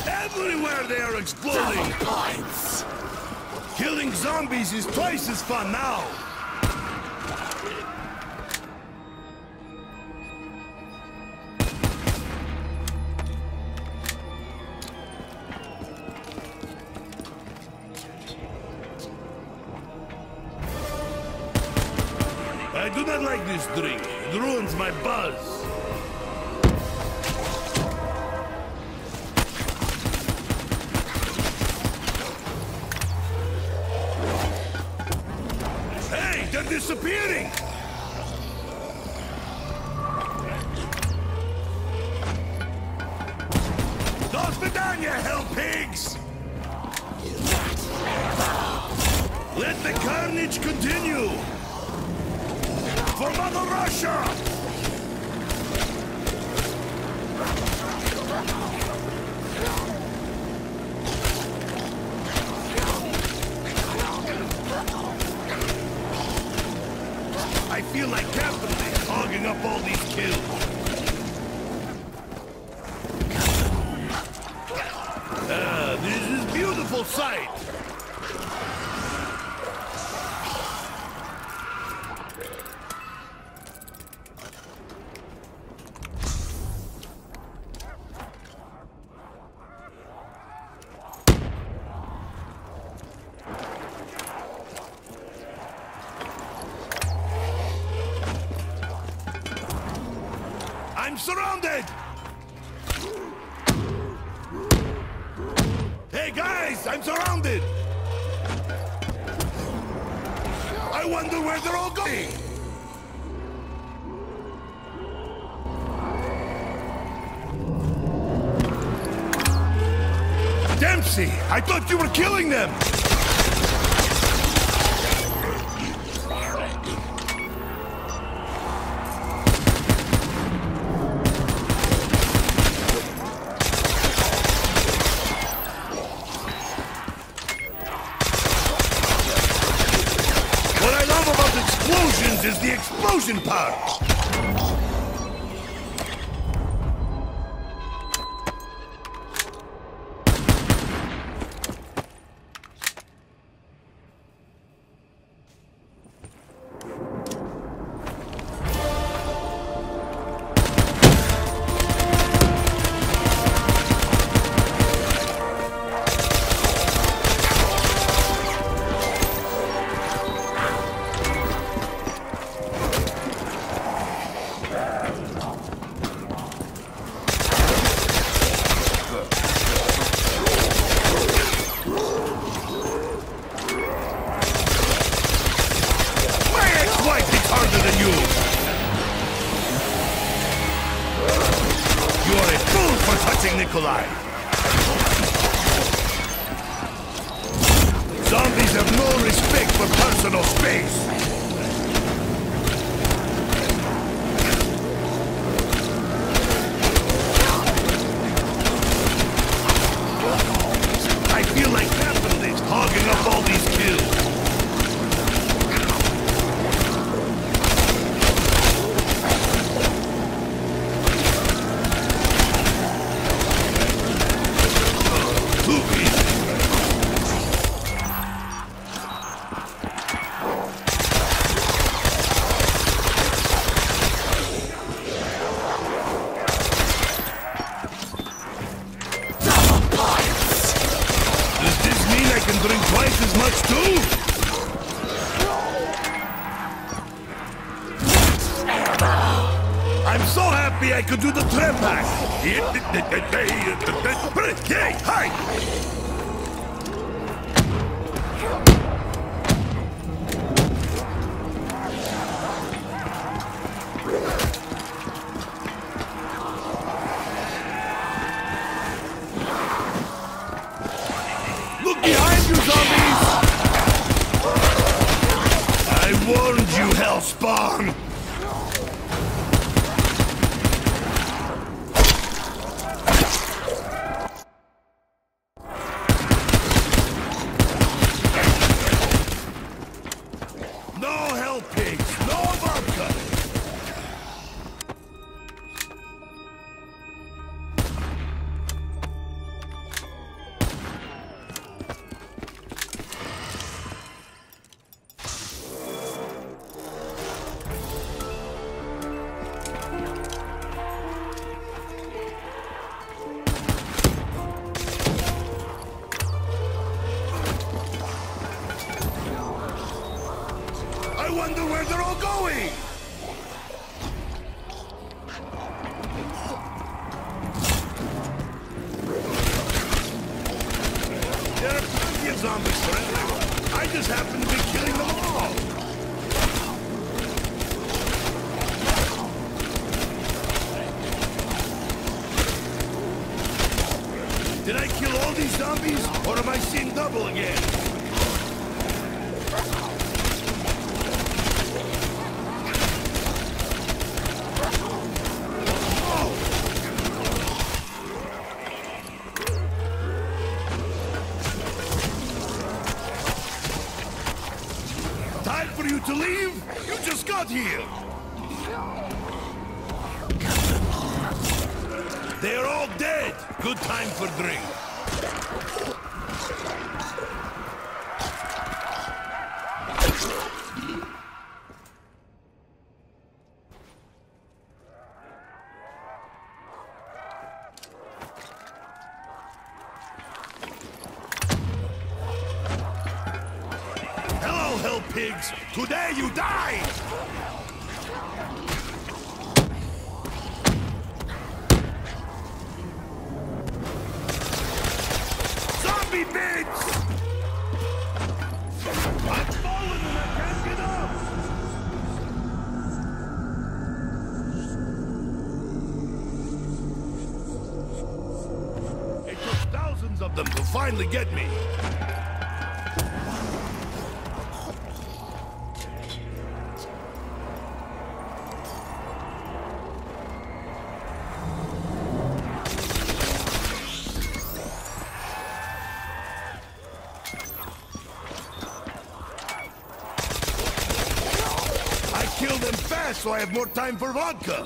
Everywhere they are exploding! Points. Killing zombies is twice as fun now! I do not like this drink. It ruins my buzz. Hey, they're disappearing! Dos Vidania, hell pigs! Let the carnage continue! For Mother Russia! I feel like capitalists hogging up all these kills. This is a beautiful sight. I'm surrounded! Hey guys, I'm surrounded! I wonder where they're all going! Dempsey, I thought you were killing them! Explosions is the explosion part! Nikolai. Zombies have no respect for personal space. I feel like capitalists hogging up all these kills. Drink twice as much too? I'm so happy I could do the trepak. Hey, hi! Look behind you, zombies! I warned you, Hellspawn! No hell pigs, no vodka! zombies for everyone. I just happen to be killing them all. Did I kill all these zombies, or am I seeing double again? Time for you to leave? You just got here! They're all dead! Good time for drink. Hello, hell pigs! Today you die! Zombie bits! I'm falling and I can't get up! It took thousands of them to finally get me. Kill them fast so I have more time for vodka.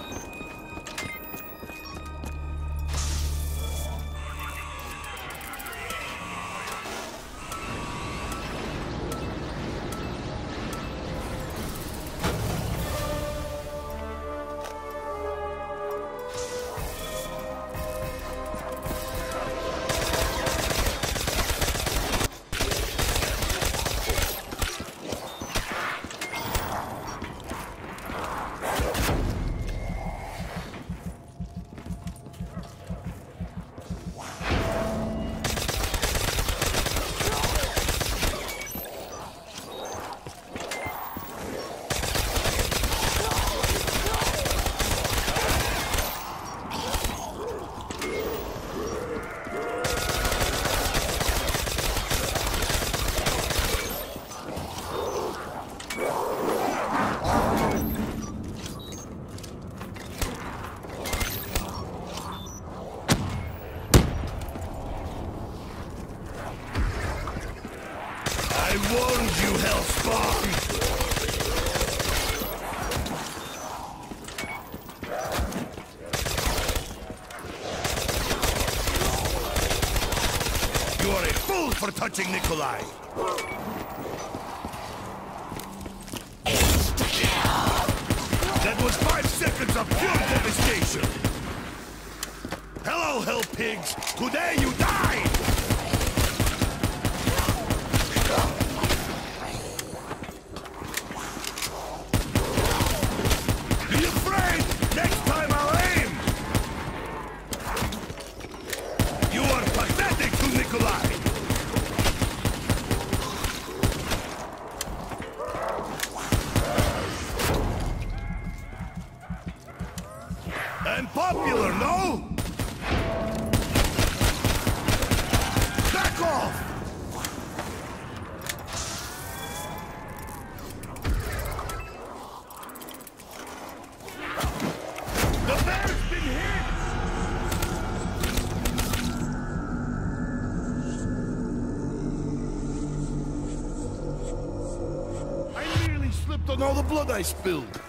I warned you, Hellspawn! You are a fool for touching Nikolai! That was 5 seconds of pure devastation! Hello, hell pigs! Today you die! Be afraid! Next time I'll aim! You are pathetic to Nikolai! And popular, no? Back off! The bear's been hit! I nearly slipped on all the blood I spilled.